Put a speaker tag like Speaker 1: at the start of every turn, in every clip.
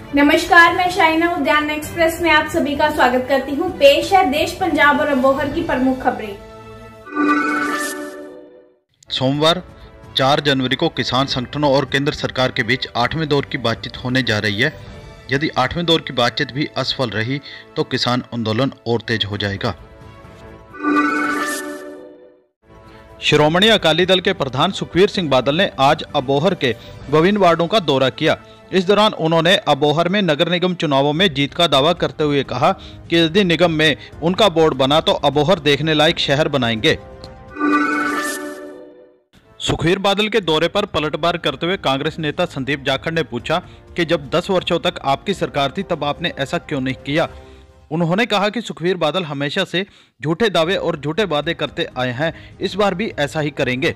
Speaker 1: नमस्कार, मैं शाइना उद्यान एक्सप्रेस में आप सभी का स्वागत करती हूं। पेश है देश, पंजाब और अबोहर की प्रमुख खबरें।
Speaker 2: सोमवार 4 जनवरी को किसान संगठनों और केंद्र सरकार के बीच 8वें दौर की बातचीत होने जा रही है। यदि 8वें दौर की बातचीत भी असफल रही तो किसान आंदोलन और तेज हो जाएगा। श्रोमणी अकाली दल के प्रधान सुखबीर सिंह बादल ने आज अबोहर के विभिन्न वार्डों का दौरा किया। इस दौरान उन्होंने अबोहर में नगर निगम चुनावों में जीत का दावा करते हुए कहा कि यदि निगम में उनका बोर्ड बना तो अबोहर देखने लायक शहर बनाएंगे। सुखबीर बादल के दौरे पर पलटवार करते हुए कांग्रेस नेता संदीप जाखड़ ने पूछा कि जब 10 वर्षों तक आपकी सरकार थी तब आपने ऐसा क्यों नहीं किया। उन्होंने कहा कि सुखबीर बादल हमेशा से झूठे दावे और झूठे वादे करते आए हैं, इस बार भी ऐसा ही करेंगे।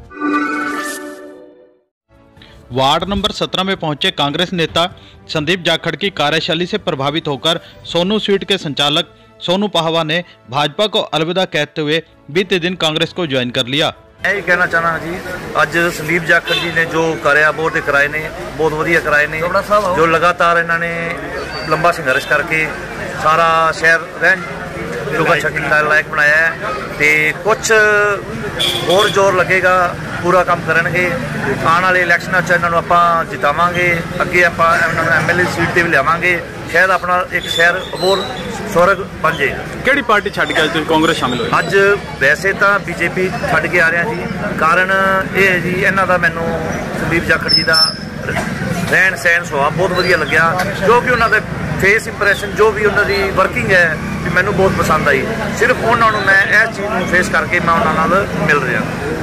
Speaker 2: वार्ड नंबर 17 में पहुंचे कांग्रेस नेता संदीप जाखड़ की कार्यशैली से प्रभावित होकर सोनू स्वीट के संचालक सोनू पाहवा ने भाजपा को अलविदा कहते हुए बीते दिन कांग्रेस को ज्वाइन कर लिया।
Speaker 3: मैं कहना चाहना जी, अज संदीप जाखड़ जी ने जो कराया बोर्ड कराए ने बहुत वधिया कराए ने, जो लगातार इन्होंने लंबा संघर्ष करके सारा शहर रहन योगा छकने लायक बनाया है। तो कुछ और जोर लगेगा, पूरा काम करेंगे। आने वाले इलैक्शनों इन्होंने आप जितावांगे, अगे आप MLA सीट पर भी लियावांगे। शायद अपना एक शहर अबोहर स्वर्ग बन जाएगा।
Speaker 4: किहड़ी पार्टी छड्ड के अज कांग्रेस शामिल हुई?
Speaker 3: अज वैसे तो बीजेपी छड्ड के आ रहा जी, कारण ये है जी इन्हों का मैनू संदीप जाखड़ जी का रहन सहन सुभाव बहुत वधिया लग्या, जो कि उन्होंने फेस इंप्रैशन जो भी उन्होंने वर्किंग है भी मैनू बहुत पसंद आई। सिर्फ उन्होंने मैं इस चीज़ को फेस करके मैं उन्होंने मिल रहा।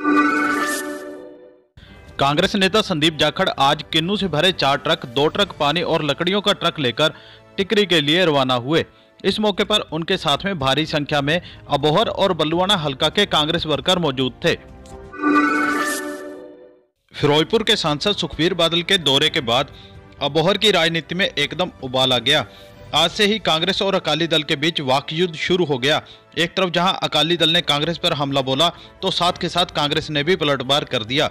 Speaker 2: कांग्रेस नेता संदीप जाखड़ आज किन्नू से भरे 4 ट्रक, 2 ट्रक पानी और लकड़ियों का ट्रक लेकर टिकरी के लिए रवाना हुए। इस मौके पर उनके साथ में भारी संख्या में अबोहर और बल्लुआना हलका के कांग्रेस वर्कर मौजूद थे। फिरोजपुर के सांसद सुखबीर बादल के दौरे के बाद अबोहर की राजनीति में एकदम उबाल आ गया। आज से ही कांग्रेस और अकाली दल के बीच वाकयुद्ध शुरू हो गया। एक तरफ जहां अकाली दल ने कांग्रेस पर हमला बोला तो साथ के साथ कांग्रेस ने भी पलटवार कर दिया।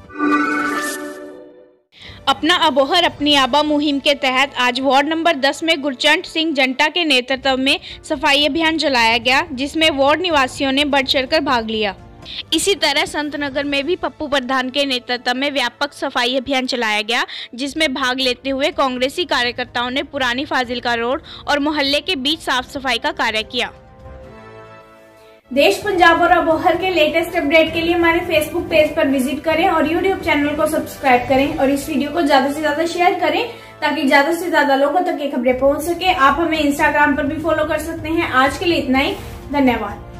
Speaker 1: अपना अबोहर अपनी आबा मुहिम के तहत आज वार्ड नंबर 10 में गुरचंद सिंह जंटा के नेतृत्व में सफाई अभियान चलाया गया, जिसमें वार्ड निवासियों ने बढ़ चढ़कर भाग लिया। इसी तरह संतनगर में भी पप्पू प्रधान के नेतृत्व में व्यापक सफाई अभियान चलाया गया, जिसमें भाग लेते हुए कांग्रेसी कार्यकर्ताओं ने पुरानी फाजिलका रोड और मोहल्ले के बीच साफ सफाई का कार्य किया। देश, पंजाब और अबोहर के लेटेस्ट अपडेट के लिए हमारे फेसबुक पेज पर विजिट करें और यूट्यूब चैनल को सब्सक्राइब करें और इस वीडियो को ज्यादा से ज्यादा शेयर करें ताकि ज्यादा से ज्यादा लोगों तक ये खबरें पहुंच सके। आप हमें इंस्टाग्राम पर भी फॉलो कर सकते हैं। आज के लिए इतना ही, धन्यवाद।